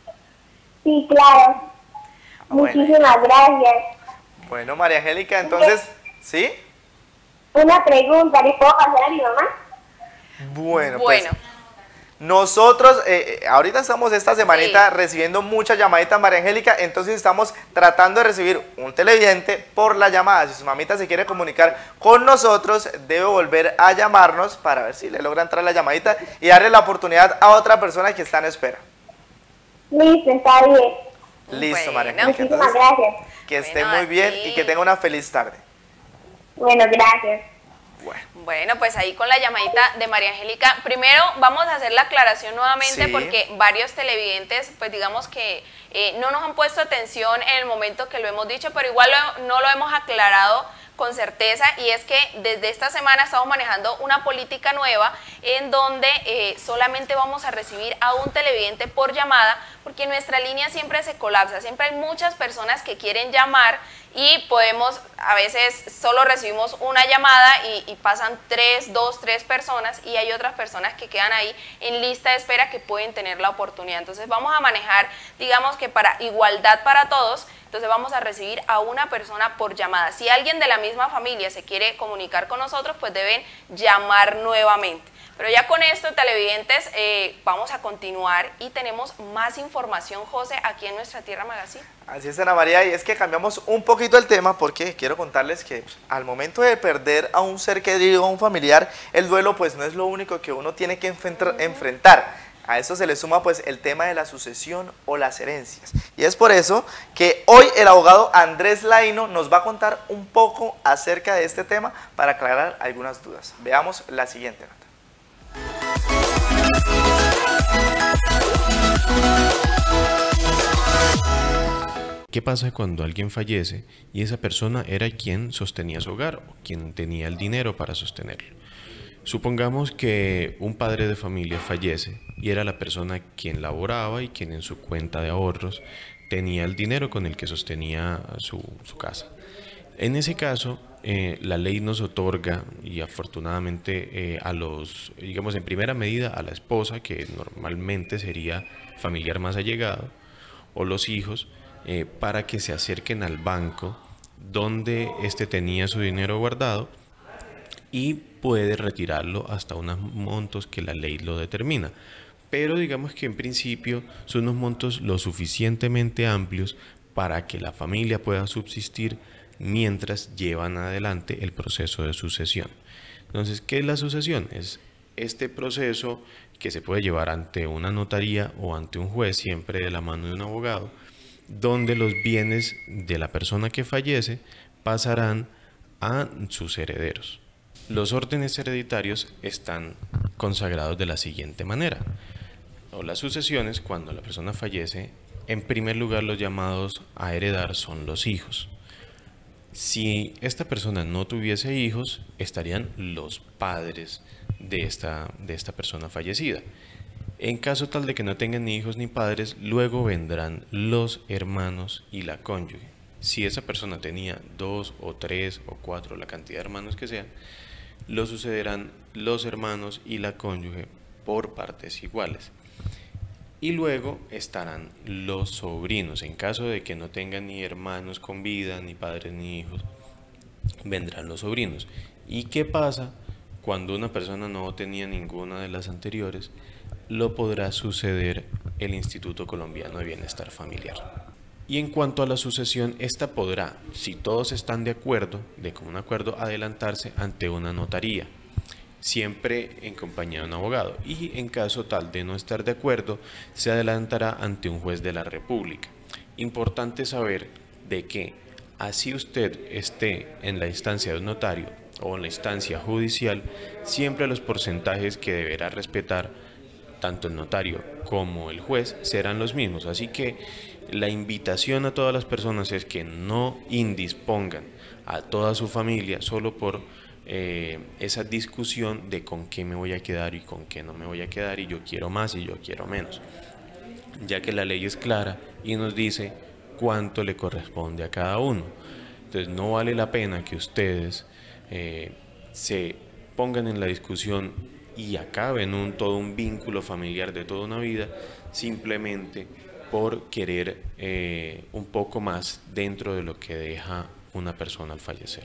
Sí, claro. Muchísimas gracias. Bueno, María Angélica, entonces, ¿sí? Una pregunta, ¿le puedo pasar a mi mamá? Bueno, pues nosotros ahorita estamos esta semanita recibiendo muchas llamaditas, María Angélica, entonces estamos tratando de recibir un televidente por la llamada. Si su mamita se quiere comunicar con nosotros, debe volver a llamarnos para ver si le logra entrar la llamadita y darle la oportunidad a otra persona que está en espera. Listo, está bien. Listo, María Angélica. Muchísimas gracias. Que esté muy bien y que tenga una feliz tarde. Bueno, gracias. Bueno, pues ahí con la llamadita de María Angélica, primero vamos a hacer la aclaración nuevamente porque varios televidentes, pues digamos que no nos han puesto atención en el momento que lo hemos dicho, pero igual no lo hemos aclarado con certeza, y es que desde esta semana estamos manejando una política nueva en donde solamente vamos a recibir a un televidente por llamada, porque nuestra línea siempre se colapsa, siempre hay muchas personas que quieren llamar y podemos, a veces solo recibimos una llamada y pasan 2, 3 personas, y hay otras personas que quedan ahí en lista de espera que pueden tener la oportunidad. Entonces vamos a manejar, digamos que para igualdad para todos, entonces vamos a recibir a una persona por llamada. Si alguien de la misma familia se quiere comunicar con nosotros, pues deben llamar nuevamente. Pero ya con esto, televidentes, vamos a continuar y tenemos más información, José, aquí en Nuestra Tierra Magazine. Así es, Ana María, y es que cambiamos un poquito el tema porque quiero contarles que al momento de perder a un ser querido, a un familiar, el duelo pues no es lo único que uno tiene que enfrentar. A eso se le suma pues el tema de la sucesión o las herencias. Y es por eso que hoy el abogado Andrés Laino nos va a contar un poco acerca de este tema para aclarar algunas dudas. Veamos la siguiente nota. ¿Qué pasa cuando alguien fallece y esa persona era quien sostenía su hogar o quien tenía el dinero para sostenerlo? Supongamos que un padre de familia fallece y era la persona quien laboraba y quien en su cuenta de ahorros tenía el dinero con el que sostenía su casa. En ese caso, la ley nos otorga, y afortunadamente digamos en primera medida a la esposa, que normalmente sería familiar más allegado, o los hijos, para que se acerquen al banco donde éste tenía su dinero guardado y puede retirarlo hasta unos montos que la ley lo determina. Pero digamos que en principio son unos montos lo suficientemente amplios para que la familia pueda subsistir mientras llevan adelante el proceso de sucesión. Entonces, ¿qué es la sucesión? Es este proceso que se puede llevar ante una notaría o ante un juez, siempre de la mano de un abogado, donde los bienes de la persona que fallece pasarán a sus herederos. Los órdenes hereditarios están consagrados de la siguiente manera. O las sucesiones, cuando la persona fallece, en primer lugar los llamados a heredar son los hijos. Si esta persona no tuviese hijos, estarían los padres de esta persona fallecida. En caso tal de que no tengan ni hijos ni padres, luego vendrán los hermanos y la cónyuge. Si esa persona tenía 2 o 3 o 4, la cantidad de hermanos que sean, lo sucederán los hermanos y la cónyuge por partes iguales. Y luego estarán los sobrinos. En caso de que no tengan ni hermanos con vida, ni padres ni hijos, vendrán los sobrinos. ¿Y qué pasa cuando una persona no tenía ninguna de las anteriores? Lo podrá suceder el Instituto Colombiano de Bienestar Familiar. Y en cuanto a la sucesión, esta podrá, si todos están de acuerdo, de común acuerdo, adelantarse ante una notaría, siempre en compañía de un abogado, y en caso tal de no estar de acuerdo, se adelantará ante un juez de la República. Importante saber de que así usted esté en la instancia de un notario o en la instancia judicial, siempre los porcentajes que deberá respetar tanto el notario como el juez serán los mismos. Así que la invitación a todas las personas es que no indispongan a toda su familia solo por esa discusión de con qué me voy a quedar y con qué no me voy a quedar, y yo quiero más y yo quiero menos, ya que la ley es clara y nos dice cuánto le corresponde a cada uno. Entonces no vale la pena que ustedes se pongan en la discusión y acaben todo un vínculo familiar de toda una vida simplemente por querer un poco más dentro de lo que deja una persona al fallecer.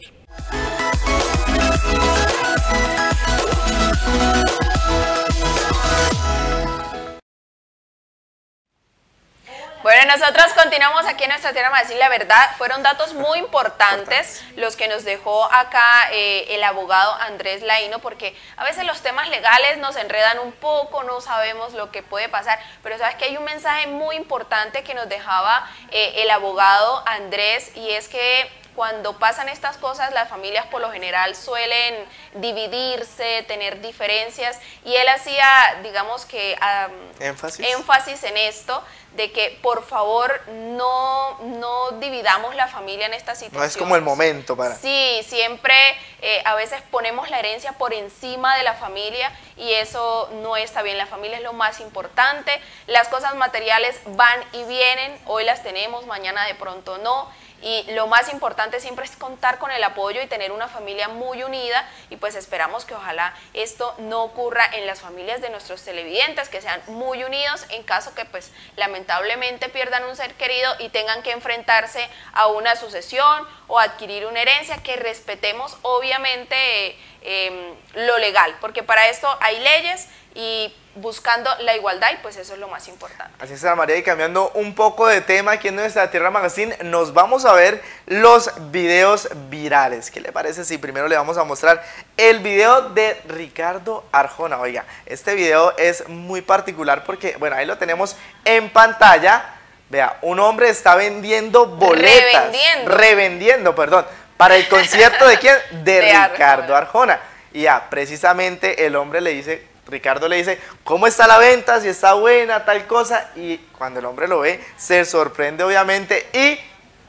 Bueno, nosotros continuamos aquí en Nuestra Tierra Magazine. La verdad, fueron datos muy importantes los que nos dejó acá el abogado Andrés Laino, porque a veces los temas legales nos enredan un poco, no sabemos lo que puede pasar, pero sabes que hay un mensaje muy importante que nos dejaba el abogado Andrés, y es que cuando pasan estas cosas, las familias por lo general suelen dividirse, tener diferencias, y él hacía, digamos que, énfasis en esto, de que por favor no dividamos la familia en esta situación. No es como el momento para... Sí, siempre a veces ponemos la herencia por encima de la familia, y eso no está bien. La familia es lo más importante. Las cosas materiales van y vienen, hoy las tenemos, mañana de pronto no. Y lo más importante siempre es contar con el apoyo y tener una familia muy unida, y pues esperamos que ojalá esto no ocurra en las familias de nuestros televidentes, que sean muy unidos en caso que pues lamentablemente pierdan un ser querido y tengan que enfrentarse a una sucesión o adquirir una herencia, que respetemos obviamente lo legal, porque para esto hay leyes, y buscando la igualdad, y pues eso es lo más importante. Así es, Ana María, y cambiando un poco de tema aquí en Nuestra Tierra Magazine, nos vamos a ver los videos virales. ¿Qué le parece si primero le vamos a mostrar el video de Ricardo Arjona? Oiga, este video es muy particular porque, bueno, ahí lo tenemos en pantalla. Vea, un hombre está vendiendo boletas. Revendiendo, perdón. ¿Para el concierto de quién? De Ricardo Arjona. Y ya, precisamente el hombre le dice... Ricardo le dice, ¿cómo está la venta? Si está buena, tal cosa. Y cuando el hombre lo ve, se sorprende obviamente y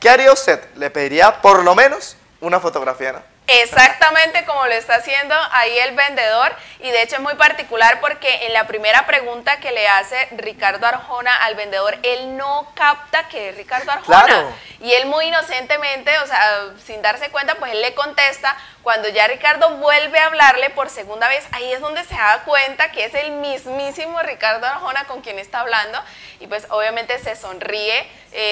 ¿qué haría usted? Le pediría por lo menos una fotografía, ¿no? Exactamente como lo está haciendo ahí el vendedor, y de hecho es muy particular porque en la primera pregunta que le hace Ricardo Arjona al vendedor, él no capta que es Ricardo Arjona. Claro. Y él muy inocentemente, o sea, sin darse cuenta, pues él le contesta. Cuando ya Ricardo vuelve a hablarle por segunda vez, ahí es donde se da cuenta que es el mismísimo Ricardo Arjona con quien está hablando, y pues obviamente se sonríe,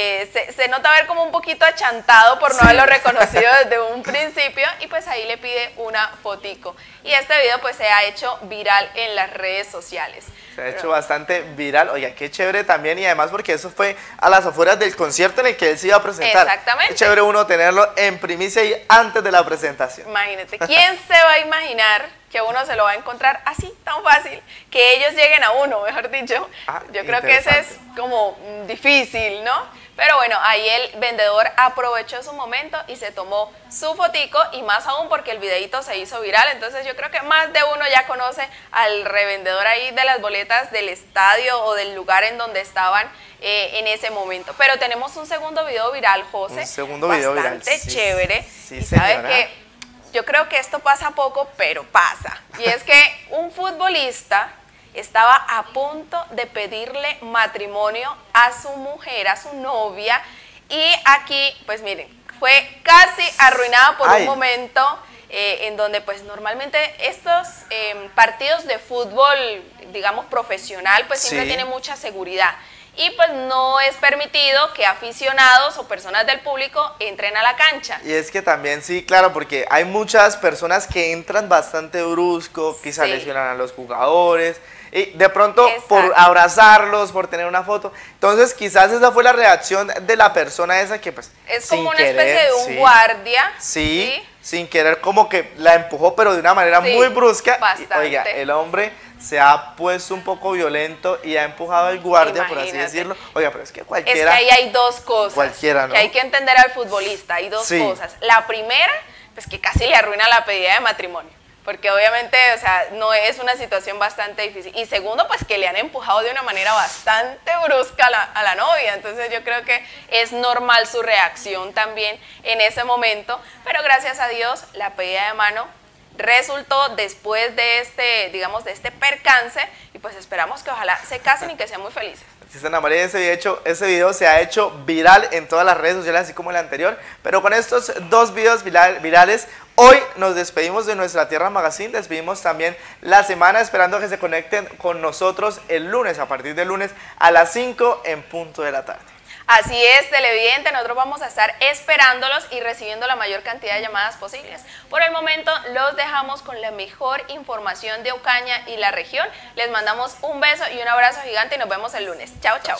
se nota ver como un poquito achantado por no haberlo reconocido desde un principio, y pues ahí le pide una fotico. Y este video pues se ha hecho viral en las redes sociales. Se ha hecho bastante viral. Oiga, qué chévere también, y además porque eso fue a las afueras del concierto en el que él se iba a presentar. Exactamente. Qué chévere uno tenerlo en primicia y antes de la presentación. Imagínate, ¿quién se va a imaginar que uno se lo va a encontrar así, tan fácil, que ellos lleguen a uno, mejor dicho? Yo creo que ese es como difícil, ¿no? Pero bueno, ahí el vendedor aprovechó su momento y se tomó su fotico, y más aún porque el videito se hizo viral. Entonces yo creo que más de uno ya conoce al revendedor ahí de las boletas del estadio o del lugar en donde estaban en ese momento. Pero tenemos un segundo video viral, José. Un segundo video viral. Bastante chévere. Sí, y sabes que yo creo que esto pasa poco, pero pasa. Y es que un futbolista estaba a punto de pedirle matrimonio a su mujer, a su novia, y aquí, pues miren, fue casi arruinada por un momento en donde pues normalmente estos partidos de fútbol, digamos profesional, pues siempre tienen mucha seguridad. Y pues no es permitido que aficionados o personas del público entren a la cancha. Y es que también, sí, claro, porque hay muchas personas que entran bastante brusco, quizás lesionan a los jugadores, y de pronto por abrazarlos, por tener una foto. Entonces quizás esa fue la reacción de la persona esa que pues es como una especie de un guardia. Sí, sin querer, como que la empujó, pero de una manera muy brusca. Bastante. Y, oiga, el hombre se ha puesto un poco violento y ha empujado al guardia, por así decirlo. Oiga, pero es que cualquiera... Es que ahí hay dos cosas. Cualquiera, ¿no? Que hay que entender al futbolista. Hay dos cosas. La primera, pues que casi le arruina la pedida de matrimonio. Porque obviamente, o sea, no es una situación bastante difícil. Y segundo, pues que le han empujado de una manera bastante brusca a la novia. Entonces yo creo que es normal su reacción también en ese momento. Pero gracias a Dios, la pedida de mano resultó después de este, digamos, de este percance, y pues esperamos que ojalá se casen y que sean muy felices. Sí, Ana María, ese video se ha hecho viral en todas las redes sociales, así como el anterior, pero con estos dos videos virales, hoy nos despedimos de Nuestra Tierra Magazine, despedimos también la semana, esperando que se conecten con nosotros el lunes, a partir del lunes a las 5 en punto de la tarde. Así es, televidente, nosotros vamos a estar esperándolos y recibiendo la mayor cantidad de llamadas posibles. Por el momento los dejamos con la mejor información de Ocaña y la región. Les mandamos un beso y un abrazo gigante y nos vemos el lunes. Chao, chao.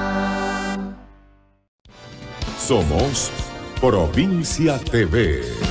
Somos Provincia TV.